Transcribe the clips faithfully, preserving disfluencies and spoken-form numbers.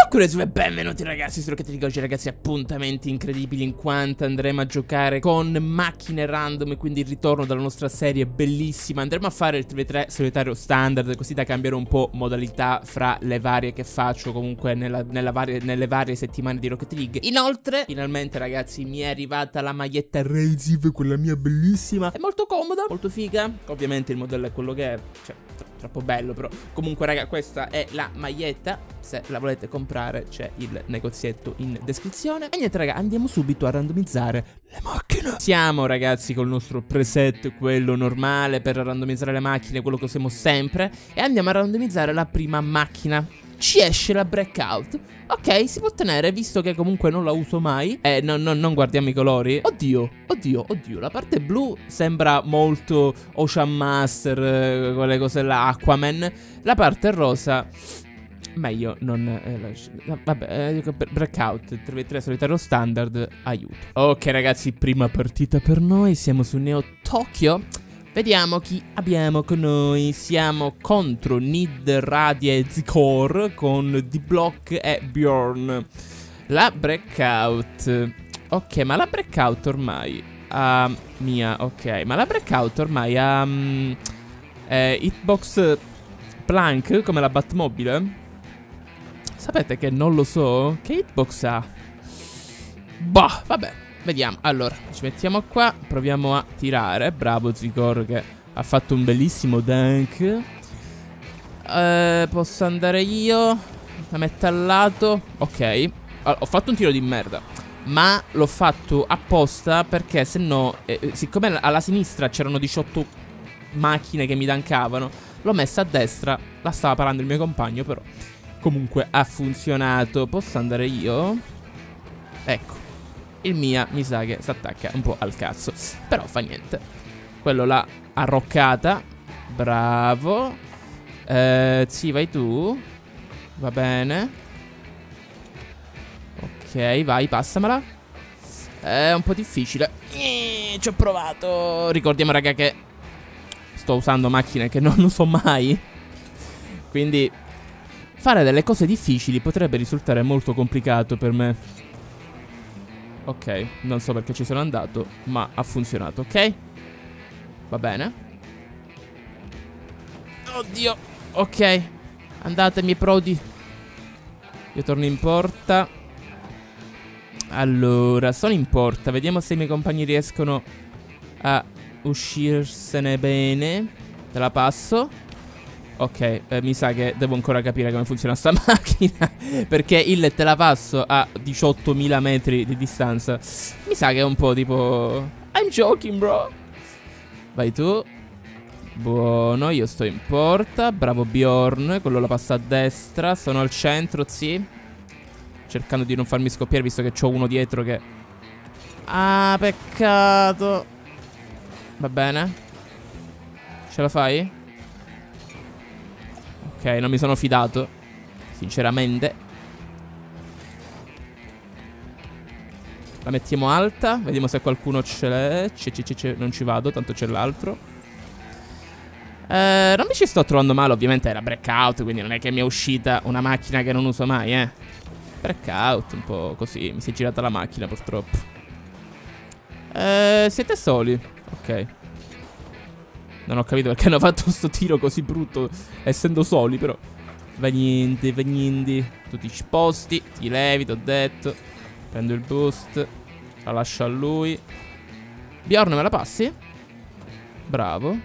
Curioso e benvenuti ragazzi su Rocket League. Oggi ragazzi appuntamenti incredibili in quanto andremo a giocare con macchine random e quindi il ritorno dalla nostra serie bellissima. Andremo a fare il tre v tre solitario standard, così da cambiare un po' modalità fra le varie che faccio comunque nella, nella varie, nelle varie settimane di Rocket League. Inoltre finalmente ragazzi mi è arrivata la maglietta Razif, quella mia bellissima. È molto comoda, molto figa. Ovviamente il modello è quello che è, cioè troppo bello però. Comunque raga, questa è la maglietta. Se la volete comprare c'è il negozietto in descrizione. E niente raga, andiamo subito a randomizzare le macchine. Siamo ragazzi col nostro preset, quello normale per randomizzare le macchine, quello che usiamo sempre. E andiamo a randomizzare la prima macchina. Ci esce la breakout. Ok, si può tenere, visto che comunque non la uso mai. Eh, no, no, non guardiamo i colori. Oddio, oddio, oddio. La parte blu sembra molto Ocean Master, eh, quelle cose là, Aquaman. La parte rosa, meglio non... Eh, la, vabbè, eh, breakout, tre v tre solitario standard, aiuto. Ok ragazzi, prima partita per noi. Siamo su Neo Tokyo. Vediamo chi abbiamo con noi. Siamo contro Nid, Radia e Zikor con D-Block e Bjorn. La breakout. Ok, ma la breakout ormai ha... Mia, ok. Ma la breakout ormai ha... Um, eh, hitbox plank come la Batmobile? Sapete che non lo so? Che hitbox ha? Bah, vabbè. Vediamo, allora, ci mettiamo qua, proviamo a tirare. Bravo Zikor che ha fatto un bellissimo dunk. eh, Posso andare io? La metto al lato. Ok, allora, ho fatto un tiro di merda, ma l'ho fatto apposta perché se no, eh, siccome alla sinistra c'erano diciotto macchine che mi dankavano, l'ho messa a destra. La stava parando il mio compagno, però comunque ha funzionato. Posso andare io? Ecco, il mia mi sa che si attacca un po' al cazzo, però fa niente. Quello l'ha arroccata. Bravo. eh, Sì, vai tu. Va bene. Ok, vai, passamela. È un po' difficile. Eeeh, ci ho provato. Ricordiamo raga che sto usando macchine che non uso mai, quindi fare delle cose difficili potrebbe risultare molto complicato per me. Ok, non so perché ci sono andato, ma ha funzionato, ok? Va bene. Oddio. Ok, andatemi prodi. Io torno in porta. Allora, sono in porta. Vediamo se i miei compagni riescono a uscirsene bene. Te la passo. Ok, eh, mi sa che devo ancora capire come funziona sta macchina, perché il te la passo a diciottomila metri di distanza. Mi sa che è un po' tipo I'm joking bro. Vai tu. Buono, io sto in porta. Bravo Bjorn, quello la passa a destra. Sono al centro, sì, cercando di non farmi scoppiare, visto che c'ho uno dietro che... Ah, peccato. Va bene. Ce la fai? Ok, non mi sono fidato, sinceramente. La mettiamo alta. Vediamo se qualcuno ce l'è. Non ci vado, tanto c'è l'altro. eh, Non mi ci sto trovando male. Ovviamente era breakout, quindi non è che mi è uscita una macchina che non uso mai, eh. Breakout, un po' così. Mi si è girata la macchina purtroppo. eh, Siete soli? Ok. Non ho capito perché hanno fatto sto tiro così brutto, essendo soli, però. Va niente, va niente. Tu ti sposti, ti levi, t'ho detto. Prendo il boost. La lascio a lui. Bjorn, me la passi? Bravo.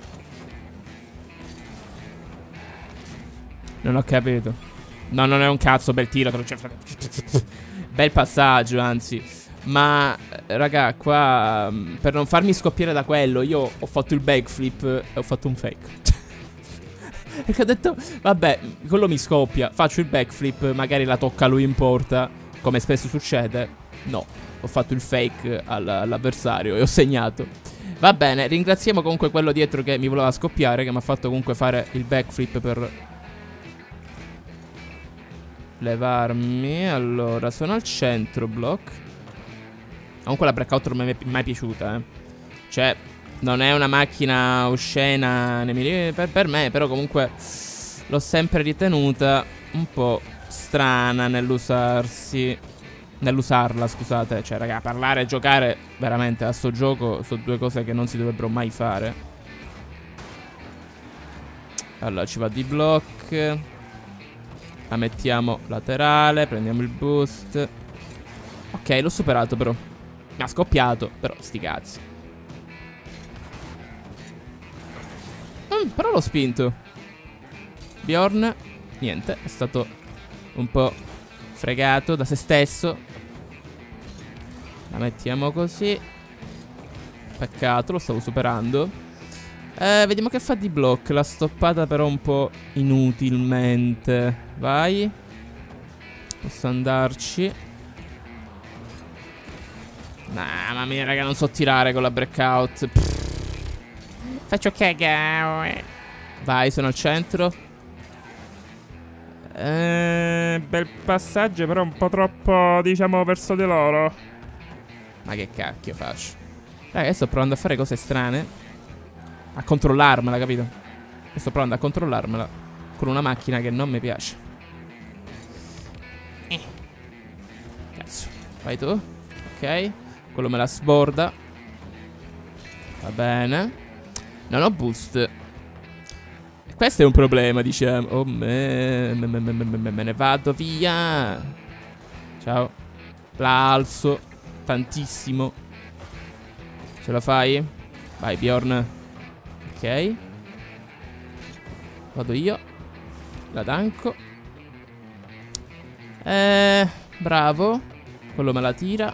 Non ho capito. No, non è un cazzo, bel tiro. Bel passaggio, anzi. Ma, raga, qua per non farmi scoppiare da quello, io ho fatto il backflip e ho fatto un fake. Perché ho detto, vabbè, quello mi scoppia. Faccio il backflip, magari la tocca lui in porta, come spesso succede. No, ho fatto il fake all'avversario e ho segnato. Va bene, ringraziamo comunque quello dietro che mi voleva scoppiare, che mi ha fatto comunque fare il backflip per levarmi. Allora, sono al centro, block. Comunque la breakout non mi è mai piaciuta, eh. Cioè, non è una macchina oscena per, per me, però comunque l'ho sempre ritenuta un po' strana nell'usarsi. Nell'usarla, scusate. Cioè, raga, parlare e giocare veramente a sto gioco sono due cose che non si dovrebbero mai fare. Allora, ci va di block. La mettiamo laterale. Prendiamo il boost. Ok, l'ho superato però. Mi ha scoppiato, però sti cazzi. Mm, però l'ho spinto. Bjorn, niente, è stato un po' fregato da se stesso. La mettiamo così. Peccato, lo stavo superando. Eh, vediamo che fa di block. L'ha stoppata però un po' inutilmente. Vai. Posso andarci. Mamma mia, raga, non so tirare con la breakout. Pff. Faccio cagare. Vai, sono al centro. Eh, bel passaggio, però un po' troppo, diciamo, verso di loro. Ma che cacchio faccio? Raga, sto provando a fare cose strane. A controllarmela, capito? E sto provando a controllarmela con una macchina che non mi piace. Eh. Cazzo. Vai tu. Ok. Quello me la sborda. Va bene. Non ho boost. Questo è un problema, diciamo. Oh, me, me, me, me, me, me ne vado via. Ciao. La alzo tantissimo. Ce la fai? Vai, Bjorn. Ok. Vado io. La tanco. Eh, bravo. Quello me la tira.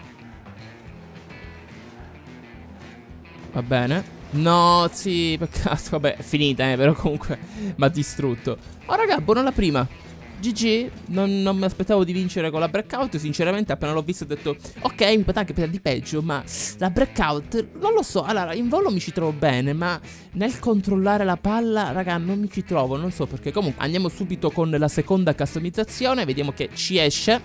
Va bene. No, sì, peccato. Vabbè, è finita, eh, però comunque mi ha distrutto. Oh, raga, buona la prima. G G. Non, non mi aspettavo di vincere con la breakout. Sinceramente, appena l'ho visto ho detto ok, mi poteva anche per di peggio, ma la breakout, non lo so. Allora, in volo mi ci trovo bene, ma nel controllare la palla, raga, non mi ci trovo. Non so perché. Comunque, andiamo subito con la seconda customizzazione. Vediamo che ci esce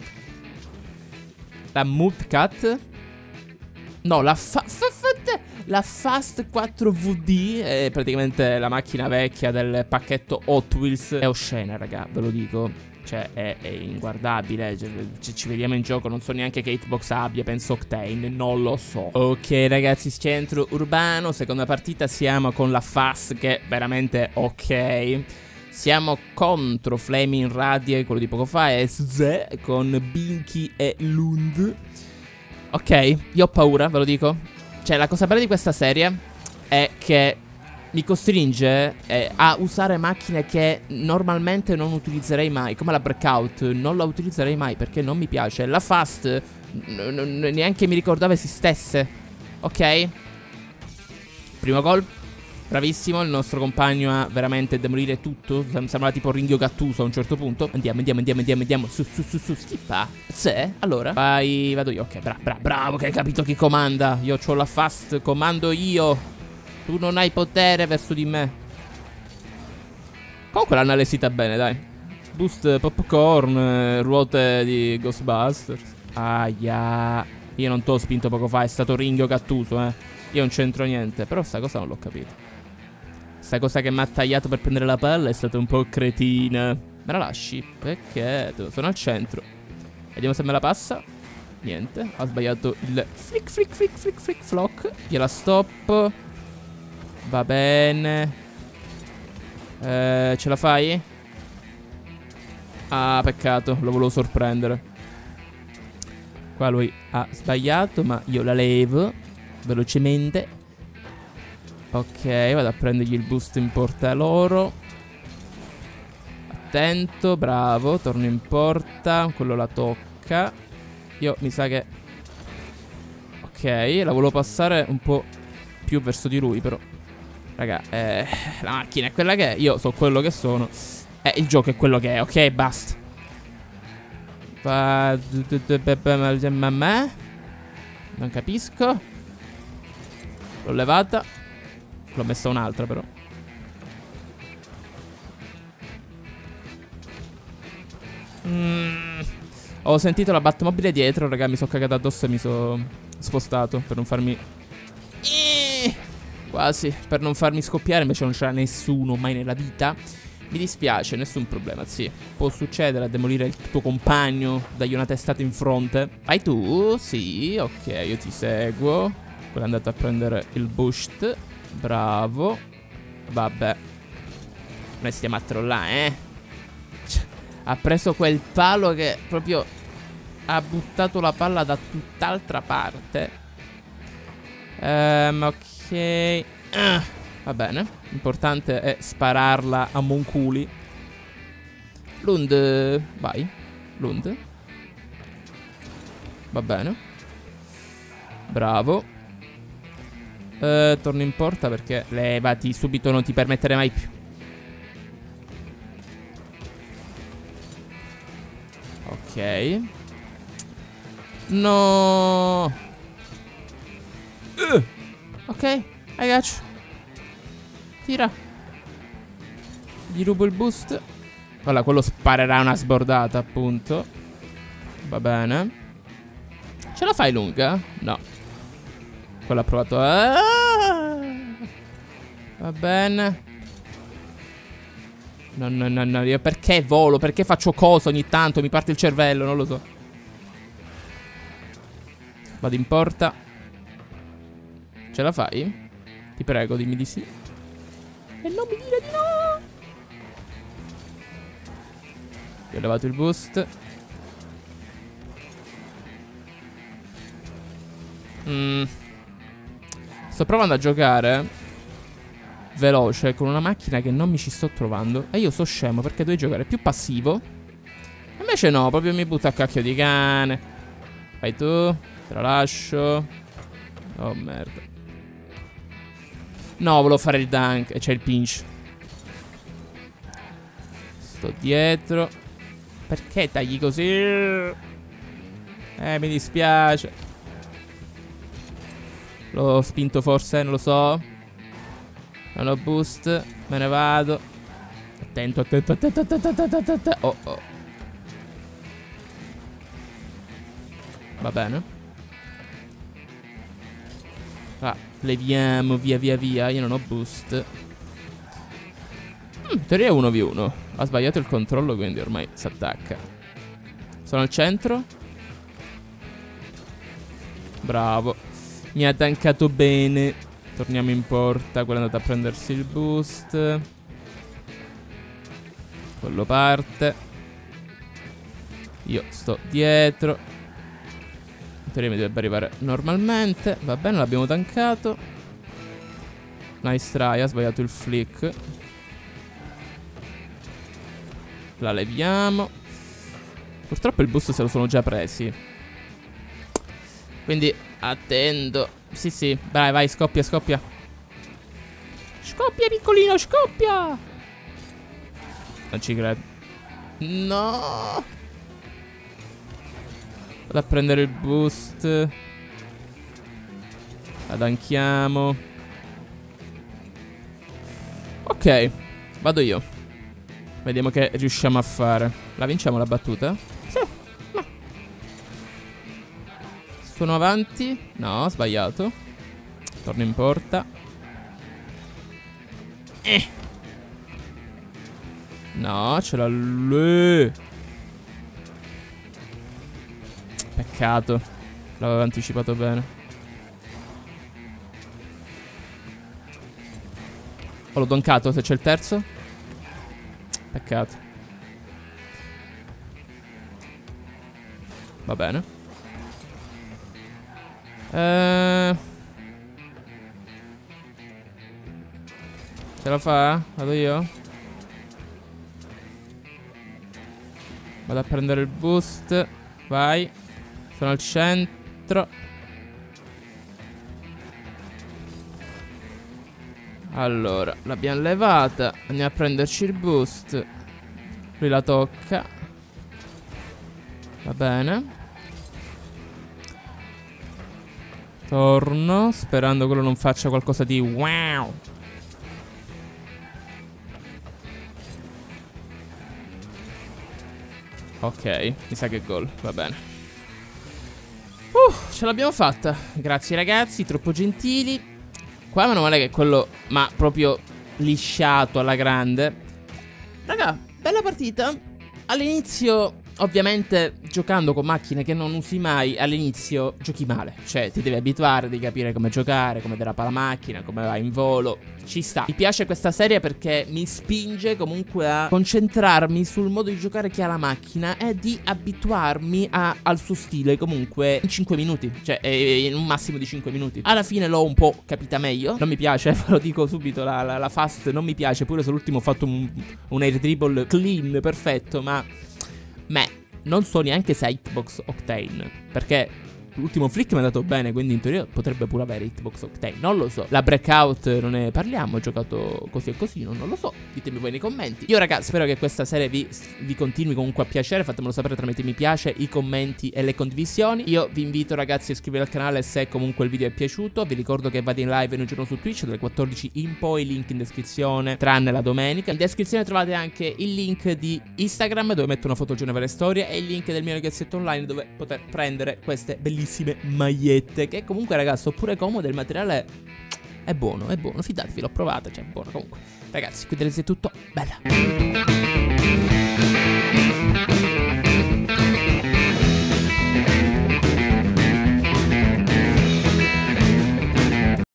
la Move Cut. No, la fa, fa, fa la Fast quattro V D è praticamente la macchina vecchia del pacchetto Hot Wheels. È oscena, raga, ve lo dico. Cioè, è, è inguardabile. Cioè, ci vediamo in gioco. Non so neanche che hitbox abbia. Penso Octane, non lo so. Ok, ragazzi, centro urbano. Seconda partita, siamo con la Fast, che è veramente ok. Siamo contro Flaming Radie, quello di poco fa, e Z con Binky e Lund. Ok, io ho paura, ve lo dico. Cioè, la cosa bella di questa serie è che mi costringe eh, a usare macchine che normalmente non utilizzerei mai. Come la breakout, non la utilizzerei mai perché non mi piace. La fast neanche mi ricordavo esistesse. Ok. Primo gol. Bravissimo, il nostro compagno a veramente demolire tutto. Sembrava tipo Ringhio Gattuso a un certo punto. Andiamo, andiamo, andiamo, andiamo, andiamo. Su, su, su, su, schippa. Se, allora. Vai, vado io. Ok, bra bra bravo che hai capito chi comanda. Io ho la fast, comando io. Tu non hai potere verso di me. Comunque l'hanno allestita bene, dai. Boost popcorn, ruote di Ghostbusters. Aia. Io non t'ho spinto poco fa, è stato Ringhio Gattuso, eh. Io non c'entro niente, però sta cosa non l'ho capito. Sta cosa che mi ha tagliato per prendere la palla è stata un po' cretina. Me la lasci? Peccato. Sono al centro. Vediamo se me la passa. Niente. Ha sbagliato il flick flick flick flick flick flock. Gliela stop. Va bene. eh, Ce la fai? Ah, peccato. Lo volevo sorprendere. Qua lui ha sbagliato, ma io la levo velocemente. Ok, vado a prendergli il boost in porta loro. Attento, bravo. Torno in porta. Quello la tocca. Io mi sa che ok, la volevo passare un po' più verso di lui, però raga, eh, la macchina è quella che è. Io so quello che sono. Eh, il gioco è quello che è, ok, basta. Non capisco. L'ho levata. L'ho messa un'altra però. mm. Ho sentito la Batmobile dietro, raga. Mi sono cagato addosso e mi sono spostato per non farmi eh, quasi, per non farmi scoppiare. Invece non c'era nessuno mai nella vita. Mi dispiace, nessun problema, sì. Può succedere a demolire il tuo compagno, dagli una testata in fronte. Vai tu, sì, ok, io ti seguo. Quello è andato a prendere il boost. Bravo. Vabbè. Noi stiamo a trollare, eh. Cioè, ha preso quel palo che proprio ha buttato la palla da tutt'altra parte. Ehm, ok. uh. Va bene, l'importante è spararla a Monculi. Lund, vai. Lund. Va bene. Bravo. eh, Torno in porta perché levati subito, non ti permetterei mai più. Ok. No. uh. Ok, I got you. Tira. Gli rubo il boost. Allora, quello sparerà una sbordata, appunto. Va bene. Ce la fai lunga? No. Quello ha provato a... Va bene. No, no, no, no. Io perché volo? Perché faccio cosa ogni tanto? Mi parte il cervello, non lo so. Vado in porta. Ce la fai? Ti prego, dimmi di sì. E non mi dire di no. Io ho levato il boost. mm. Sto provando a giocare veloce con una macchina che non mi ci sto trovando. E io so scemo perché devo giocare più passivo. Invece no, proprio mi butto a cacchio di cane. Vai tu. Te la lascio. Oh merda. No, volevo fare il dunk e c'è il pinch. Sto dietro. Perché tagli così? Eh, mi dispiace. L'ho spinto forse, non lo so. Non ho boost. Me ne vado. Attento, attento, attento, attento, attento, attento. Oh, oh. Va bene. Ah, leviamo via via via. Io non ho boost. mm, In teoria è uno vu uno. Ha sbagliato il controllo, quindi ormai si attacca. Sono al centro. Bravo. Mi ha tankato bene. Torniamo in porta. Quello è andato a prendersi il boost. Quello parte. Io sto dietro. In teoria mi dovrebbe arrivare normalmente. Va bene, l'abbiamo tankato. Nice try, ha sbagliato il flick. La leviamo. Purtroppo il boost se lo sono già presi. Quindi attendo. Sì sì, vai vai, scoppia scoppia. Scoppia piccolino, scoppia. Non ci credo. No. Vado a prendere il boost. Adanchiamo. Ok, vado io. Vediamo che riusciamo a fare. La vinciamo la battuta? Sì. No. Sono avanti. No, ho sbagliato. Torno in porta. Eh. No, ce l'ha lui. Peccato. L'avevo anticipato bene. Ho l'ho donkato se c'è il terzo. Peccato. Va bene. Eh... Ce la fa? Vado io? Vado a prendere il boost. Vai. Sono al centro. Allora, l'abbiamo levata. Andiamo a prenderci il boost. Lui la tocca. Va bene. Torno, sperando che quello non faccia qualcosa di wow. Ok, mi sa che gol, va bene. Uh, ce l'abbiamo fatta. Grazie ragazzi, troppo gentili. Qua meno male che quello m'ha proprio lisciato alla grande. Raga, bella partita. All'inizio, ovviamente, giocando con macchine che non usi mai, all'inizio giochi male. Cioè, ti devi abituare, devi capire come giocare, come derapa la macchina, come va in volo. Ci sta. Mi piace questa serie perché mi spinge comunque a concentrarmi sul modo di giocare che ha la macchina e di abituarmi a, al suo stile comunque in cinque minuti. Cioè, in un massimo di cinque minuti. Alla fine l'ho un po' capita meglio. Non mi piace, ve lo dico subito, la, la, la fast non mi piace. Pure se l'ultimo ho fatto un, un air dribble clean, perfetto, ma... Meh, non so neanche se ha Hitbox Octane, perché l'ultimo flick mi è andato bene, quindi in teoria potrebbe pure avere Hitbox Octane, non lo so. La Breakout non ne parliamo, ho giocato così e così, non, non lo so, ditemi voi nei commenti. Io raga, spero che questa serie vi, vi continui comunque a piacere, fatemelo sapere tramite mi piace, i commenti e le condivisioni. Io vi invito ragazzi a iscrivervi al canale se comunque il video è piaciuto. Vi ricordo che vado in live ogni giorno su Twitch dalle quattordici in poi, link in descrizione, tranne la domenica. In descrizione trovate anche il link di Instagram dove metto una foto giorno varie storie e il link del mio negozio online dove poter prendere queste bellissime magliette, che comunque ragazzi sono pure comode, il materiale è buono, è buono, fidatevi, l'ho provata, cioè è buono comunque. Ragazzi, qui è tutto, bella.